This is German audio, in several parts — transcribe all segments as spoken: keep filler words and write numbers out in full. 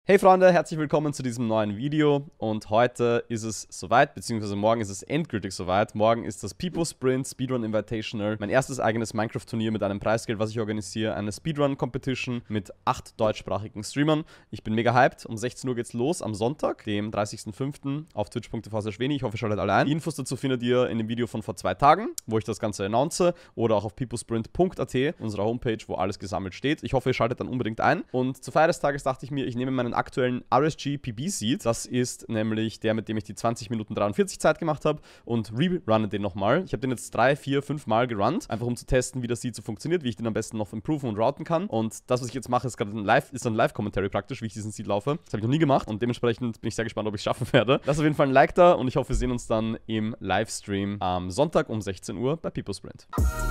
Hey Freunde, herzlich willkommen zu diesem neuen Video und heute ist es soweit, beziehungsweise morgen ist es endgültig soweit. Morgen ist das Peepo Sprint Speedrun Invitational, mein erstes eigenes Minecraft-Turnier mit einem Preisgeld, was ich organisiere, eine Speedrun-Competition mit acht deutschsprachigen Streamern. Ich bin mega hyped, um sechzehn Uhr geht's los am Sonntag, dem dreißigsten fünften auf twitch punkt t v slash veni. Ich hoffe, ihr schaltet alle ein. Die Infos dazu findet ihr in dem Video von vor zwei Tagen, wo ich das Ganze announce, oder auch auf peeposprint punkt a t, unserer Homepage, wo alles gesammelt steht. Ich hoffe, ihr schaltet dann unbedingt ein. Und zur Feier des Tages dachte ich mir, ich nehme meinen aktuellen R S G P B Seed. Das ist nämlich der, mit dem ich die zwanzig Minuten dreiundvierzig Zeit gemacht habe, und rerunne den nochmal. Ich habe den jetzt drei, vier, fünf Mal gerannt, einfach um zu testen, wie das Seed so funktioniert, wie ich den am besten noch improven und routen kann. Und das, was ich jetzt mache, ist gerade ein Live, ist ein Live-Commentary praktisch, wie ich diesen Seed laufe. Das habe ich noch nie gemacht und dementsprechend bin ich sehr gespannt, ob ich es schaffen werde. Lasst auf jeden Fall ein Like da und ich hoffe, wir sehen uns dann im Livestream am Sonntag um sechzehn Uhr bei Peepo Sprint.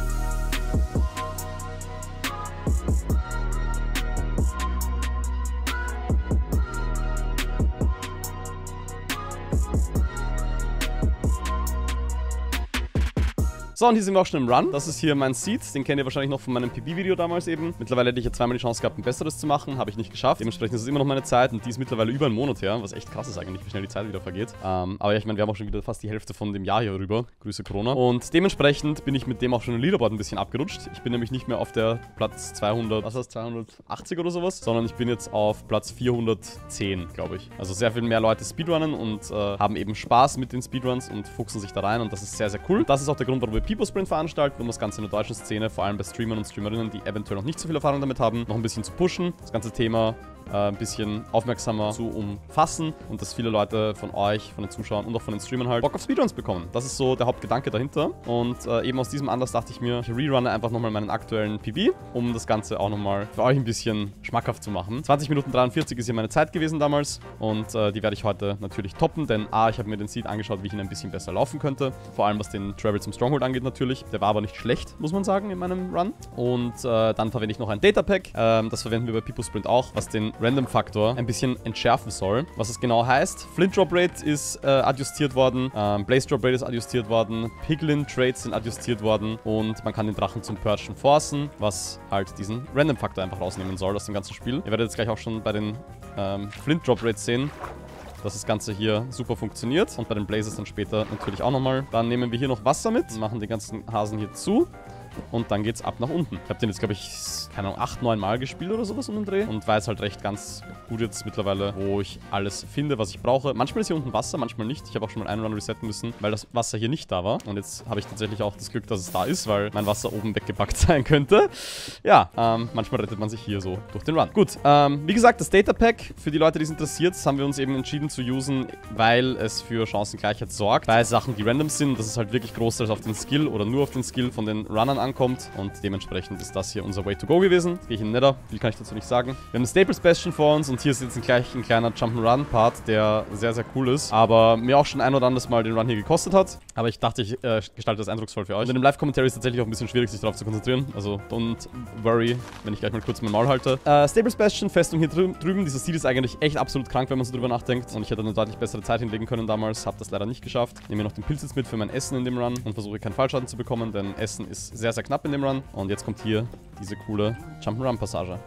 So, und hier sind wir auch schon im Run. Das ist hier mein Seed. Den kennt ihr wahrscheinlich noch von meinem P B-Video damals eben. Mittlerweile hätte ich ja zweimal die Chance gehabt, ein besseres zu machen. Habe ich nicht geschafft. Dementsprechend ist es immer noch meine Zeit und die ist mittlerweile über einen Monat her, was echt krass ist eigentlich, wie schnell die Zeit wieder vergeht. Ähm, aber ja, ich meine, wir haben auch schon wieder fast die Hälfte von dem Jahr hier rüber. Grüße Corona. Und dementsprechend bin ich mit dem auch schon im Leaderboard ein bisschen abgerutscht. Ich bin nämlich nicht mehr auf der Platz zweihundert, was heißt zweihundertachtzig oder sowas, sondern ich bin jetzt auf Platz vierhundertzehn, glaube ich. Also sehr viel mehr Leute speedrunnen und äh, haben eben Spaß mit den Speedruns und fuchsen sich da rein und das ist sehr, sehr cool. Und das ist auch der Grund, warum wir Peepo Sprint veranstalten, um das Ganze in der deutschen Szene, vor allem bei Streamern und Streamerinnen, die eventuell noch nicht so viel Erfahrung damit haben, noch ein bisschen zu pushen, das ganze Thema äh, ein bisschen aufmerksamer zu umfassen und dass viele Leute von euch, von den Zuschauern und auch von den Streamern halt Bock auf Speedruns bekommen. Das ist so der Hauptgedanke dahinter und äh, eben aus diesem Anlass dachte ich mir, ich rerunne einfach nochmal meinen aktuellen P B, um das Ganze auch nochmal für euch ein bisschen schmackhaft zu machen. zwanzig Minuten dreiundvierzig ist hier meine Zeit gewesen damals und äh, die werde ich heute natürlich toppen, denn A, ich habe mir den Seed angeschaut, wie ich ihn ein bisschen besser laufen könnte, vor allem was den Travel zum Stronghold angeht natürlich. Der war aber nicht schlecht, muss man sagen, in meinem Run. Und äh, dann verwende ich noch ein Data Pack. Ähm, das verwenden wir bei Peepo Sprint auch, was den Random-Faktor ein bisschen entschärfen soll. Was es genau heißt: Flint Drop Rate ist äh, adjustiert worden, ähm, Blaze Drop Rate ist adjustiert worden, Piglin Traits sind adjustiert worden und man kann den Drachen zum Purgen forcen, was halt diesen Random-Faktor einfach rausnehmen soll aus dem ganzen Spiel. Ihr werdet jetzt gleich auch schon bei den ähm, Flint Drop Rates sehen, dass das Ganze hier super funktioniert. Und bei den Blazes dann später natürlich auch nochmal. Dann nehmen wir hier noch Wasser mit, machen den ganzen Hasen hier zu. Und dann geht's ab nach unten. Ich habe den jetzt, glaube ich, keine Ahnung, acht, neun Mal gespielt oder sowas um den Dreh. Und weiß halt recht ganz gut jetzt mittlerweile, wo ich alles finde, was ich brauche. Manchmal ist hier unten Wasser, manchmal nicht. Ich habe auch schon mal einen Run resetten müssen, weil das Wasser hier nicht da war. Und jetzt habe ich tatsächlich auch das Glück, dass es da ist, weil mein Wasser oben weggepackt sein könnte. Ja, ähm, manchmal rettet man sich hier so durch den Run. Gut, ähm, wie gesagt, das Data Pack, für die Leute, die es interessiert, haben wir uns eben entschieden zu usen, weil es für Chancengleichheit sorgt. Bei Sachen, die random sind, dass es halt wirklich großteils auf den Skill oder nur auf den Skill von den Runnern ankommt. Und dementsprechend ist das hier unser Way to go gewesen. Jetzt gehe ich in den Nether, viel kann ich dazu nicht sagen. Wir haben das Staples Bastion vor uns und hier ist jetzt ein, gleich ein kleiner Jump'n'Run-Part, der sehr, sehr cool ist. Aber mir auch schon ein oder anderes Mal den Run hier gekostet hat. Aber ich dachte, ich äh, gestalte das eindrucksvoll für euch. Und in dem Live-Commentary ist es tatsächlich auch ein bisschen schwierig, sich darauf zu konzentrieren. Also don't worry, wenn ich gleich mal kurz mein Maul halte. Äh, Staples Bastion, Festung hier drü drüben. Dieser Seed ist eigentlich echt absolut krank, wenn man so drüber nachdenkt. Und ich hätte eine deutlich bessere Zeit hinlegen können damals. Habe das leider nicht geschafft. Nehme mir noch den Pilz jetzt mit für mein Essen in dem Run und versuche keinen Fallschaden zu bekommen, denn Essen ist sehr, sehr knapp in dem Run. Und jetzt kommt hier diese coole Jump'n'Run-Passage.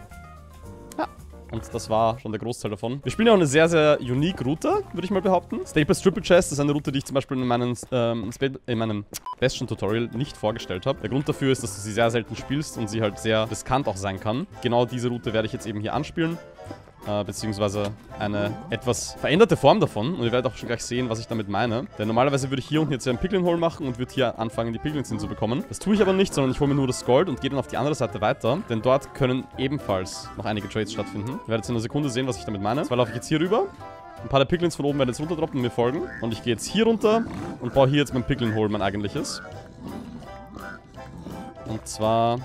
Ja. Und das war schon der Großteil davon. Wir spielen ja auch eine sehr, sehr unique Route, würde ich mal behaupten. Staples Triple Chest ist eine Route, die ich zum Beispiel in, meinen, ähm, in meinem Bastion-Tutorial nicht vorgestellt habe. Der Grund dafür ist, dass du sie sehr selten spielst und sie halt sehr riskant auch sein kann. Genau diese Route werde ich jetzt eben hier anspielen. Äh, beziehungsweise eine etwas veränderte Form davon. Und ihr werdet auch schon gleich sehen, was ich damit meine. Denn normalerweise würde ich hier unten jetzt einen Piglin-Hole machen und würde hier anfangen, die Piglins hinzubekommen. Das tue ich aber nicht, sondern ich hole mir nur das Gold und gehe dann auf die andere Seite weiter. Denn dort können ebenfalls noch einige Trades stattfinden. Ihr werdet jetzt in einer Sekunde sehen, was ich damit meine. Zwar laufe ich jetzt hier rüber. Ein paar der Piglins von oben werden jetzt runterdroppen und mir folgen. Und ich gehe jetzt hier runter und baue hier jetzt mein Piglin-Hole, mein eigentliches. Und zwar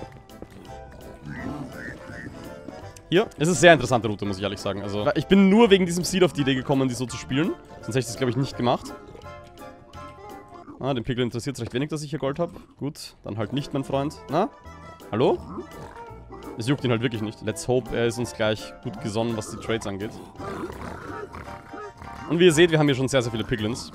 hier. Es ist eine sehr interessante Route, muss ich ehrlich sagen. Also, ich bin nur wegen diesem Seed auf die Idee gekommen, die so zu spielen. Sonst hätte ich das, glaube ich, nicht gemacht. Ah, den Piglin interessiert es recht wenig, dass ich hier Gold habe. Gut, dann halt nicht, mein Freund. Na? Hallo? Es juckt ihn halt wirklich nicht. Let's hope, er ist uns gleich gut gesonnen, was die Trades angeht. Und wie ihr seht, wir haben hier schon sehr, sehr viele Piglins.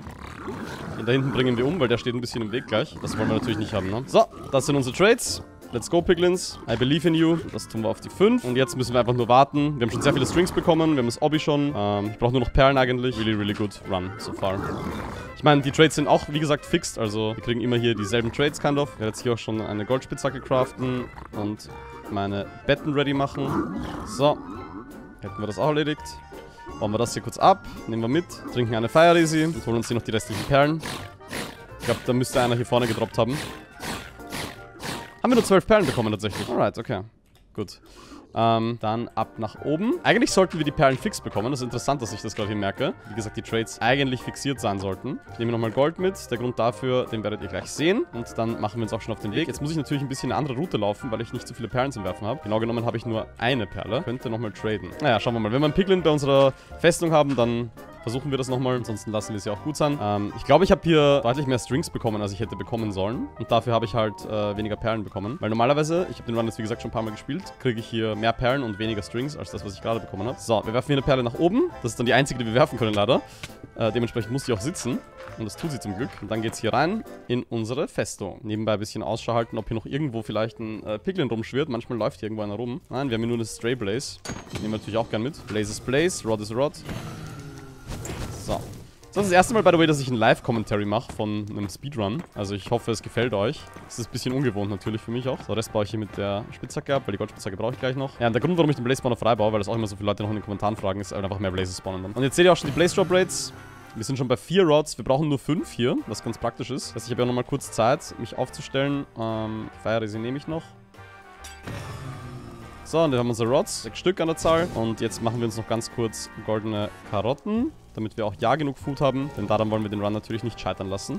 Den da hinten bringen wir um, weil der steht ein bisschen im Weg gleich. Das wollen wir natürlich nicht haben, ne? So, das sind unsere Trades. let's go, Piglins. I believe in you. Das tun wir auf die fünf. Und jetzt müssen wir einfach nur warten. Wir haben schon sehr viele Strings bekommen. Wir haben das Obby schon. Ähm, ich brauche nur noch Perlen eigentlich. Really, really good run so far. Ich meine, die Trades sind auch, wie gesagt, fixed. Also, wir kriegen immer hier dieselben Trades, kind of. Ich werde jetzt hier auch schon eine Goldspitzhacke craften und meine Betten ready machen. So. Hätten wir das auch erledigt. Bauen wir das hier kurz ab. Nehmen wir mit. Trinken eine Fire Easy und holen uns hier noch die restlichen Perlen. Ich glaube, da müsste einer hier vorne gedroppt haben. Haben wir nur zwölf Perlen bekommen tatsächlich. Alright, okay. Gut. Ähm, dann ab nach oben. Eigentlich sollten wir die Perlen fix bekommen. Das ist interessant, dass ich das gerade hier merke. Wie gesagt, die Trades eigentlich fixiert sein sollten. Ich nehme nochmal Gold mit. Der Grund dafür, den werdet ihr gleich sehen. Und dann machen wir uns auch schon auf den Weg. Jetzt muss ich natürlich ein bisschen eine andere Route laufen, weil ich nicht so viele Perlen zum Werfen habe. Genau genommen habe ich nur eine Perle. Könnte nochmal traden. Naja, schauen wir mal. Wenn wir einen Piglin bei unserer Festung haben, dann versuchen wir das nochmal. Ansonsten lassen wir es ja auch gut sein. Ähm, ich glaube, ich habe hier deutlich mehr Strings bekommen, als ich hätte bekommen sollen. Und dafür habe ich halt äh, weniger Perlen bekommen. Weil normalerweise, ich habe den Run jetzt wie gesagt schon ein paar Mal gespielt, kriege ich hier mehr Perlen und weniger Strings als das, was ich gerade bekommen habe. So, wir werfen hier eine Perle nach oben. Das ist dann die einzige, die wir werfen können, leider. Äh, dementsprechend muss sie auch sitzen. Und das tut sie zum Glück. Und dann geht es hier rein in unsere Festung. Nebenbei ein bisschen Ausschau halten, ob hier noch irgendwo vielleicht ein äh, Piglin rumschwirrt. Manchmal läuft hier irgendwo einer rum. Nein, wir haben hier nur eine Stray Blaze. Nehmen wir natürlich auch gern mit. Blaze is Blaze, Rod is Rod. So. Das ist das erste Mal, by the way, dass ich ein Live-Commentary mache von einem Speedrun. Also ich hoffe, es gefällt euch. Das ist ein bisschen ungewohnt natürlich für mich auch. So, Rest baue ich hier mit der Spitzhacke ab, weil die Goldspitzhacke brauche ich gleich noch. Ja, und der Grund, warum ich den Blaze-Spawner frei baue, weil das auch immer so viele Leute noch in den Kommentaren fragen, ist halt einfach mehr Blazes spawnen dann. Und jetzt seht ihr auch schon die Blaze-Drop-Rates. Wir sind schon bei vier Rods. Wir brauchen nur fünf hier, was ganz praktisch ist. Das heißt, ich habe ja nochmal kurz Zeit, mich aufzustellen. Ähm, Fire Easy nehme ich noch. So, und dann haben wir unsere Rods, sechs Stück an der Zahl. Und jetzt machen wir uns noch ganz kurz goldene Karotten, damit wir auch ja genug Food haben. Denn daran wollen wir den Run natürlich nicht scheitern lassen.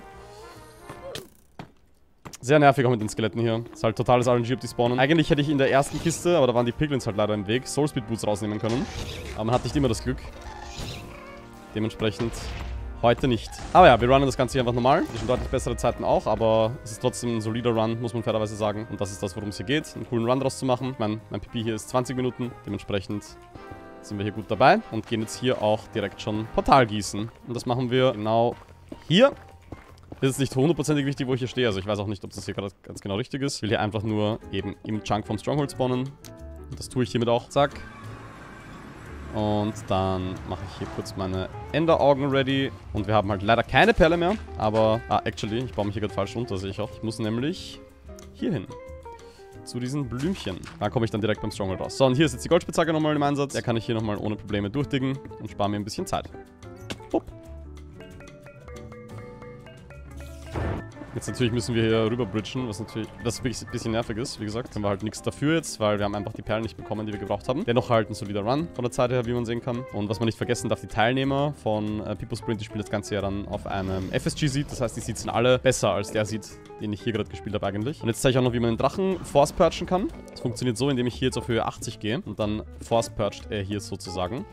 Sehr nervig auch mit den Skeletten hier. Ist halt totales R N G, ob die spawnen. Eigentlich hätte ich in der ersten Kiste, aber da waren die Piglins halt leider im Weg, Soulspeed Boots rausnehmen können. Aber man hat nicht immer das Glück. Dementsprechend heute nicht. Aber ja, wir runnen das Ganze hier einfach normal. Wir schon deutlich bessere Zeiten auch, aber es ist trotzdem ein solider Run, muss man fairerweise sagen. Und das ist das, worum es hier geht, einen coolen Run draus zu machen. Mein, mein P P hier ist zwanzig Minuten, dementsprechend sind wir hier gut dabei und gehen jetzt hier auch direkt schon Portal gießen. Und das machen wir genau hier. Das ist nicht hundertprozentig wichtig, wo ich hier stehe. Also ich weiß auch nicht, ob das hier gerade ganz genau richtig ist. Ich will hier einfach nur eben im Chunk vom Stronghold spawnen. Und das tue ich hiermit auch. Zack. Und dann mache ich hier kurz meine Enderaugen ready. Und wir haben halt leider keine Perle mehr. Aber, ah, actually, ich baue mich hier gerade falsch runter, sehe ich auch. Ich muss nämlich hier hin. Zu diesen Blümchen. Da komme ich dann direkt beim Stronghold raus. So, und hier ist jetzt die Goldspitzhacke nochmal im Einsatz. Der kann ich hier nochmal ohne Probleme durchdiggen und spare mir ein bisschen Zeit. Hopp. Jetzt natürlich müssen wir hier rüber bridgen, was natürlich das wirklich ein bisschen nervig ist. Wie gesagt, haben wir halt nichts dafür jetzt, weil wir haben einfach die Perlen nicht bekommen, die wir gebraucht haben. Dennoch halt ein solider Run von der Zeit her, wie man sehen kann. Und was man nicht vergessen darf, die Teilnehmer von äh, People Sprint, die spielen das Ganze ja dann auf einem F S G-Seed. Das heißt, die Seeds sind alle besser als der Seed, den ich hier gerade gespielt habe eigentlich. Und jetzt zeige ich auch noch, wie man den Drachen force purgen kann. Das funktioniert so, indem ich hier jetzt auf Höhe achtzig gehe und dann force purgt er hier sozusagen.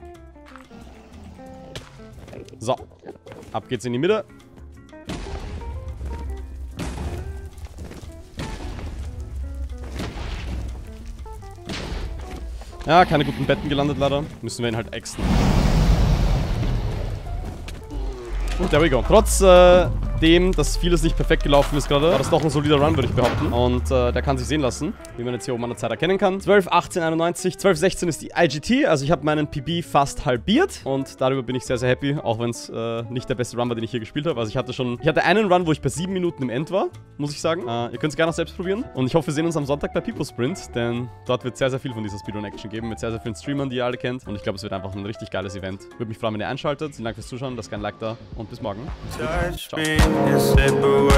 So, ab geht's in die Mitte. Ja, keine guten Betten gelandet leider. Müssen wir ihn halt exen. Und there we go. Trotz äh, dem, dass vieles nicht perfekt gelaufen ist gerade, war das doch ein solider Run, würde ich behaupten. Und äh, der kann sich sehen lassen, wie man jetzt hier oben an der Zeit erkennen kann. zwölf, achtzehn, einundneunzig, zwölf, sechzehn ist die I G T. Also ich habe meinen P B fast halbiert. Und darüber bin ich sehr, sehr happy. Auch wenn es äh, nicht der beste Run war, den ich hier gespielt habe. Also ich hatte schon... Ich hatte einen Run, wo ich bei sieben Minuten im End war, muss ich sagen. Äh, ihr könnt es gerne noch selbst probieren. Und ich hoffe, wir sehen uns am Sonntag bei People Sprint. Denn dort wird sehr, sehr viel von dieser Speedrun-Action geben. Mit sehr, sehr vielen Streamern, die ihr alle kennt. Und ich glaube, es wird einfach ein richtig geiles Event. Würde mich freuen, wenn ihr einschaltet. Vielen Dank fürs Zuschauen. Lasst gerne ein Like da. Und bis morgen. Ciao.